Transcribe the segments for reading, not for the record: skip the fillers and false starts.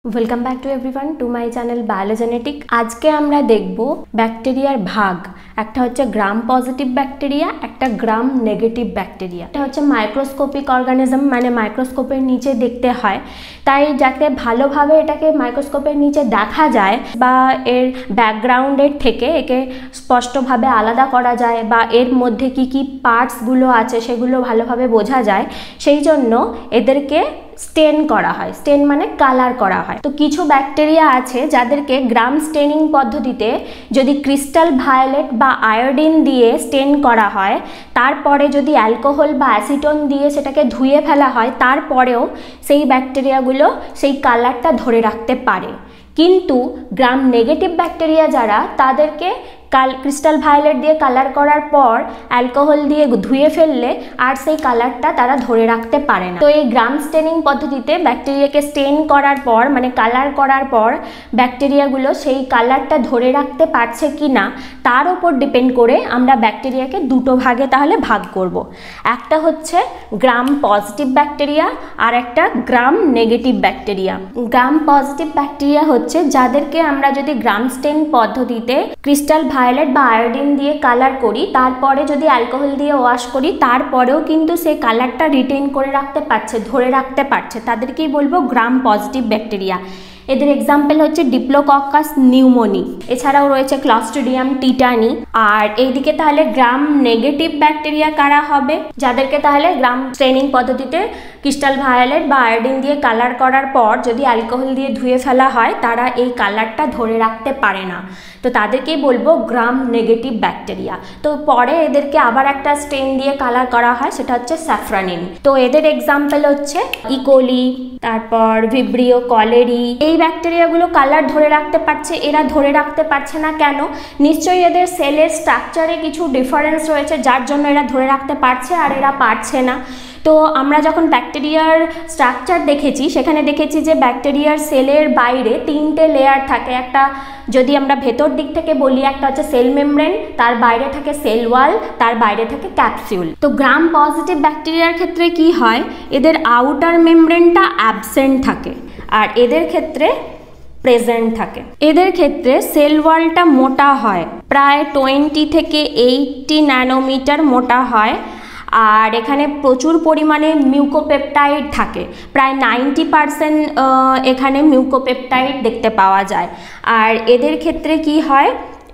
Welcome back to everyone to my channel biologynetic. আজকে আমরা দেখব ব্যাকটেরিয়ার ভাগ। একটা হচ্ছে গ্রাম পজিটিভ ব্যাকটেরিয়া, একটা গ্রাম নেগেটিভ ব্যাকটেরিয়া। এটা হচ্ছে মাইক্রোস্কোপিক অর্গানিজম, মানে মাইক্রোস্কোপের নিচে দেখতে হয়, তাই যাতে ভালোভাবে এটাকে মাইক্রোস্কোপের নিচে দেখা যায় বা এর ব্যাকগ্রাউন্ডের থেকে একে স্পষ্টভাবে আলাদা করা যায় বা এর মধ্যে কি কি পার্টসগুলো আছে সেগুলো ভালোভাবে বোঝা যায়, সেই জন্য এদেরকে স্টেন করা হয়। স্টেন মানে কালার করা হয়। তো কিছু ব্যাকটেরিয়া আছে যাদেরকে গ্রাম স্টেনিং পদ্ধতিতে যদি ক্রিস্টাল ভায়োলেট বা আয়োডিন দিয়ে স্টেন করা হয়, তারপরে যদি অ্যালকোহল বা অ্যাসিটন দিয়ে সেটাকে ধুয়ে ফেলা হয়, তারপরেও সেই ব্যাকটেরিয়াগুলো সেই কালারটা ধরে রাখতে পারে। কিন্তু গ্রাম নেগেটিভ ব্যাকটেরিয়া যারা, তাদেরকে ক্রিস্টাল ভায়োলেট দিয়ে কালার করার পর অ্যালকোহল দিয়ে ধুয়ে ফেললে আর সেই কালারটা তারা ধরে রাখতে পারে না। তো এই গ্রাম স্টেনিং পদ্ধতিতে ব্যাকটেরিয়াকে স্টেন করার পর, মানে কালার করার পর ব্যাকটেরিয়াগুলো সেই কালারটা ধরে রাখতে পারছে কি না তার উপর ডিপেন্ড করে আমরা ব্যাকটেরিয়াকে দুটো ভাগে তাহলে ভাগ করব। একটা হচ্ছে গ্রাম পজিটিভ ব্যাকটেরিয়া আর একটা gram negative bacteria. Gram positive bacteria হচ্ছে যাদেরকে আমরা যদি গ্রাম স্টেন পদ্ধতিতে ক্রিস্টাল ভায়োলেট বা আয়োডিন দিয়ে কালার করি, তারপরে যদি অ্যালকোহল দিয়ে ওয়াশ করি, তারপরেও কিন্তু সেই কালারটা রিটেইন করে রাখতে পারছে, ধরে রাখতে পারছে, তাদেরকেই বলবো গ্রাম পজিটিভ ব্যাকটেরিয়া। এদের এক্সাম্পল হচ্ছে ডিপ্লোককাস নিউমোনি, এছাড়াও রয়েছে ক্লস্ট্রিডিয়াম টিটানি। আর এইদিকে তাহলে গ্রাম নেগেটিভ ব্যাকটেরিয়া কারা হবে? যাদেরকে তাহলে গ্রাম স্টেনিং পদ্ধতিতে ক্রিস্টাল ভায়োলেট বা আয়োডিন দিয়ে কালার করার পর যদি অ্যালকোহল দিয়ে ধুয়ে ফেলা হয়, তারা এই কালারটা ধরে রাখতে পারে না, তো তাদেরকেই বলবো গ্রাম নেগেটিভ ব্যাকটেরিয়া। তো পরে এদেরকে আবার একটা স্টেন দিয়ে কালার করা হয়, সেটা হচ্ছে স্যাফ্রানিন। তো এদের এক্সাম্পল হচ্ছে ইকোলি, তারপর ভিব্রিও কলেরি। এই ব্যাকটেরিয়াগুলো কালার ধরে রাখতে পারছে, এরা ধরে রাখতে পারছে না কেন? নিশ্চয়ই এদের সেলের স্ট্রাকচারে কিছু ডিফারেন্স রয়েছে, যার জন্য এরা ধরে রাখতে পারছে আর এরা পারছে না। তো আমরা যখন ব্যাকটেরিয়ার স্ট্রাকচার দেখেছি, সেখানে দেখেছি যে ব্যাকটেরিয়ার সেলের বাইরে তিনটে লেয়ার থাকে। একটা যদি আমরা ভেতর দিক থেকে বলি, একটা হচ্ছে সেল মেমব্রেন, তার বাইরে থাকে সেল ওয়াল, তার বাইরে থাকে ক্যাপসিউল। তো গ্রাম পজিটিভ ব্যাকটেরিয়ার ক্ষেত্রে কি হয়, এদের আউটার মেমব্রেনটা অ্যাবসেন্ট থাকে আর এদের ক্ষেত্রে প্রেজেন্ট থাকে। এদের ক্ষেত্রে সেল ওয়ালটা মোটা হয়, প্রায় 20 থেকে 80 ন্যানোমিটার মোটা হয়, আর এখানে প্রচুর পরিমাণে মিউকোপেপটাইড থাকে, প্রায় 90% এখানে মিউকোপেপটাইড দেখতে পাওয়া যায়। আর এদের ক্ষেত্রে কি হয়,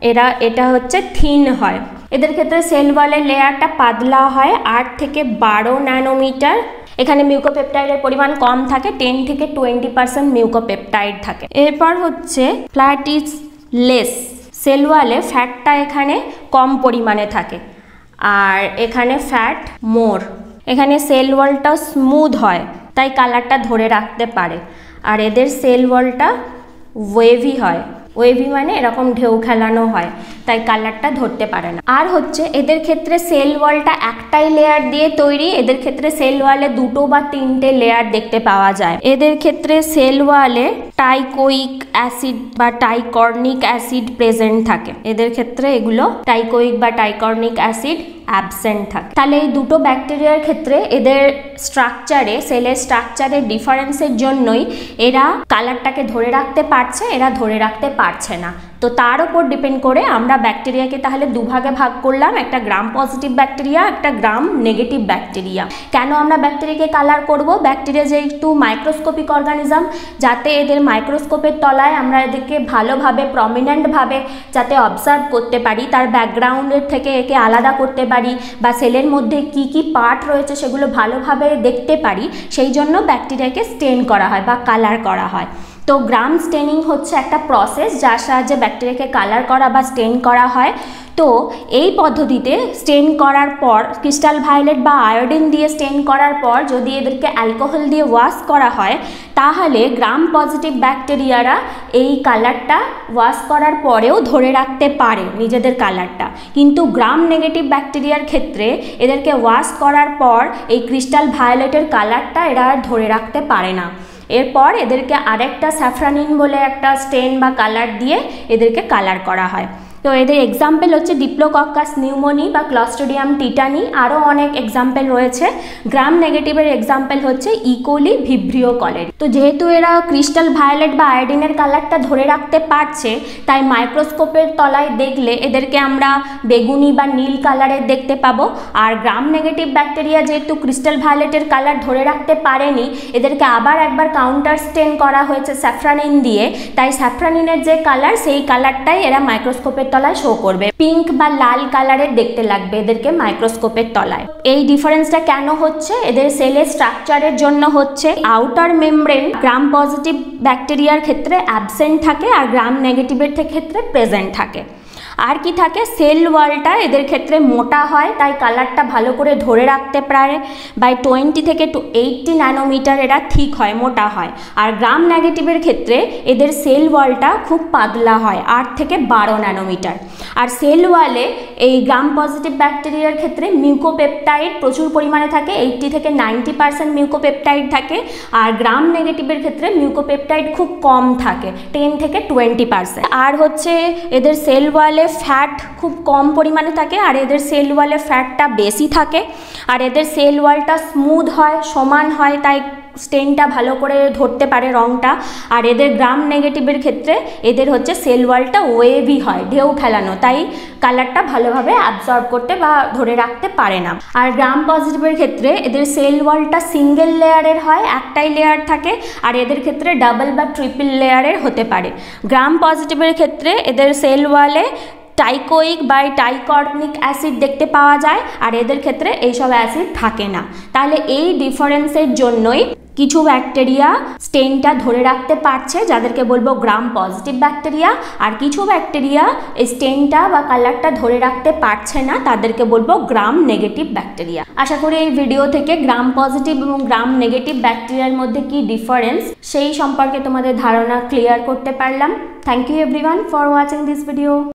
এটা হচ্ছে থিন হয়। এদের ক্ষেত্রে সেল ওয়ালের লেয়ারটা পাতলা হয়, 8 থেকে 12 ন্যানোমিটার। এখানে মিউকোপেপটাইডের পরিমাণ কম থাকে, 10 থেকে 20% মিউকোপেপটাইড থাকে। এরপর হচ্ছে ফ্যাট ইজ লেস, সেল ওয়ালে ফ্যাটটা এখানে কম পরিমাণে থাকে আর এখানে ফ্যাট মোর। এখানে সেল ওয়ালটা স্মুথ হয়, তাই কালারটা ধরে রাখতে পারে। আর এদের সেল ওয়ালটা ওয়েভি হয়, ওয়েভি মানে এরকম ঢেউ খেলানো হয়, তাই কালারটা ধরতে পারে না। আর হচ্ছে এদের ক্ষেত্রে সেল ওয়ালটা একটাই লেয়ার দিয়ে তৈরি, এদের ক্ষেত্রে সেল ওয়ালে 2 বা 3টে লেয়ার দেখতে পাওয়া যায়। এদের ক্ষেত্রে সেল ওয়ালে টাইকোইক অ্যাসিড বা টাইকর্নিক অ্যাসিড প্রেজেন্ট থাকে, এদের ক্ষেত্রে এগুলো টাইকোইক বা টাইকর্নিক অ্যাসিড অ্যাবসেন্ট থাকে। তাহলে এই দুটো ব্যাকটেরিয়ার ক্ষেত্রে এদের স্ট্রাকচারে, সেলের স্ট্রাকচারের ডিফারেন্সের জন্যই এরা কালারটাকে ধরে রাখতে পারছে, এরা ধরে রাখতে পারছে না। তো তার উপর ডিপেন্ড করে আমরা ব্যাকটেরিয়াকে তাহলে দুভাগে ভাগ করলাম, একটা গ্রাম পজিটিভ ব্যাকটেরিয়া, একটা গ্রাম নেগেটিভ ব্যাকটেরিয়া। কেন আমরা ব্যাকটেরিয়াকে কালার করব? ব্যাকটেরিয়া যেহেতু মাইক্রোস্কোপিক অর্গানিজম, যাতে এদের মাইক্রোস্কোপের তলায় আমরা এদেরকে ভালোভাবে প্রমিনেন্টভাবে যাতে অবজার্ভ করতে পারি, তার ব্যাকগ্রাউন্ডের থেকে একে আলাদা করতে পারি বা সেলের মধ্যে কি কি পার্ট রয়েছে সেগুলো ভালোভাবে দেখতে পারি, সেই জন্য ব্যাকটেরিয়াকে স্টেন করা হয় বা কালার করা হয়। তো গ্রাম স্টেনিং হচ্ছে একটা প্রসেস যার সাহায্যে ব্যাকটেরিয়াকে কালার করা বা স্টেন করা হয়। তো এই পদ্ধতিতে স্টেন করার পর, ক্রিস্টাল ভায়োলেট বা আয়োডিন দিয়ে স্টেন করার পর যদি এদেরকে অ্যালকোহল দিয়ে ওয়াশ করা হয়, তাহলে গ্রাম পজিটিভ ব্যাকটেরিয়ারা এই কালারটা ওয়াশ করার পরেও ধরে রাখতে পারে নিজেদের কালারটা। কিন্তু গ্রাম নেগেটিভ ব্যাকটেরিয়ার ক্ষেত্রে এদেরকে ওয়াশ করার পর এই ক্রিস্টাল ভায়োলেটের কালারটা এরা ধরে রাখতে পারে না। এরপর এদেরকে আরেকটা স্যাফ্রানিন বলে একটা স্টেন বা কালার দিয়ে এদেরকে কালার করা হয়। তো এদের এক্সাম্পল হচ্ছে ডিপ্লোকক্কাস নিউমোনি বা ক্লস্ট্রিডিয়াম টিটানি, আরও অনেক এক্সাম্পল রয়েছে। গ্রাম নেগেটিভের এক্সাম্পল হচ্ছে ইকোলি, ভিব্রিও কলেরি। তো যেহেতু এরা ক্রিস্টাল ভায়োলেট বা আয়োডিনের কালারটা ধরে রাখতে পারছে, তাই মাইক্রোস্কোপের তলায় দেখলে এদেরকে আমরা বেগুনি বা নীল কালারের দেখতে পাবো। আর গ্রাম নেগেটিভ ব্যাকটেরিয়া যেহেতু ক্রিস্টাল ভায়োলেটের কালার ধরে রাখতে পারেনি, এদেরকে আবার একবার কাউন্টার স্টেন করা হয়েছে স্যাফ্রানিন দিয়ে, তাই স্যাফ্রানিনের যে কালার সেই কালারটাই এরা মাইক্রোস্কোপের তলায় শো করবে, পিঙ্ক বা লাল কালারের দেখতে লাগবে এদেরকে মাইক্রোস্কোপের তলায়। এই ডিফারেন্সটা কেন হচ্ছে? এদের সেলের স্ট্রাকচারের জন্য হচ্ছে। আউটার মেমব্রেন গ্রাম পজিটিভ ব্যাকটেরিয়ার ক্ষেত্রে অ্যাবসেন্ট থাকে আর গ্রাম নেগেটিভের ক্ষেত্রে প্রেজেন্ট থাকে। আর কি থাকে, সেল ওয়ালটা এদের ক্ষেত্রে মোটা হয়, তাই কালারটা ভালো করে ধরে রাখতে পারে। বাই 20 থেকে 80 ন্যানোমিটার এরা ঠিক হয়, মোটা হয়। আর গ্রাম নেগেটিভের ক্ষেত্রে এদের সেল ওয়ালটা খুব পাতলা হয়, 8 থেকে 12 ন্যানোমিটার। আর সেল ওয়ালে এই গ্রাম পজিটিভ ব্যাকটেরিয়ার ক্ষেত্রে মিউকোপেপটাইড প্রচুর পরিমাণে থাকে, 80 থেকে 90% মিউকোপেপটাইড থাকে। আর গ্রাম নেগেটিভের ক্ষেত্রে মিউকোপেপটাইড খুব কম থাকে, 10 থেকে 20%। আর হচ্ছে এদের সেল ওয়ালে ফ্যাট খুব কম পরিমাণে থাকে, আর এদের সেল ওয়ালে ফ্যাটটা বেশি থাকে। আর এদের সেল ওয়ালটা স্মুথ হয়, সমান হয়, তাই স্টেনটা ভালো করে ধরতে পারে রঙটা। আর এদের গ্রাম নেগেটিভের ক্ষেত্রে এদের হচ্ছে সেল ওয়ালটা ওয়েভি হয়, ঢেউ খেলানো, তাই কালারটা ভালোভাবে অ্যাবজর্ব করতে বা ধরে রাখতে পারে না। আর গ্রাম পজিটিভের ক্ষেত্রে এদের সেল ওয়ালটা সিঙ্গেল লেয়ারের হয়, একটাই লেয়ার থাকে। আর এদের ক্ষেত্রে ডাবল বা ট্রিপল লেয়ারের হতে পারে। গ্রাম পজিটিভের ক্ষেত্রে এদের সেল ওয়ালে টাইকোইক বা টাইকর্নিক অ্যাসিড দেখতে পাওয়া যায়, আর এদের ক্ষেত্রে এইসব অ্যাসিড থাকে না। তাহলে এই ডিফারেন্সের জন্যই কিছু ব্যাকটেরিয়া স্টেনটা ধরে রাখতে পারছে, যাদেরকে বলবো গ্রাম পজিটিভ ব্যাকটেরিয়া। আর কিছু ব্যাকটেরিয়া এই স্টেনটা বা কালারটা ধরে রাখতে পারছে না, তাদেরকে বলবো গ্রাম নেগেটিভ ব্যাকটেরিয়া। আশা করি এই ভিডিও থেকে গ্রাম পজিটিভ এবং গ্রাম নেগেটিভ ব্যাকটেরিয়ার মধ্যে কি ডিফারেন্স সেই সম্পর্কে তোমাদের ধারণা ক্লিয়ার করতে পারলাম। Thank you everyone for watching this video.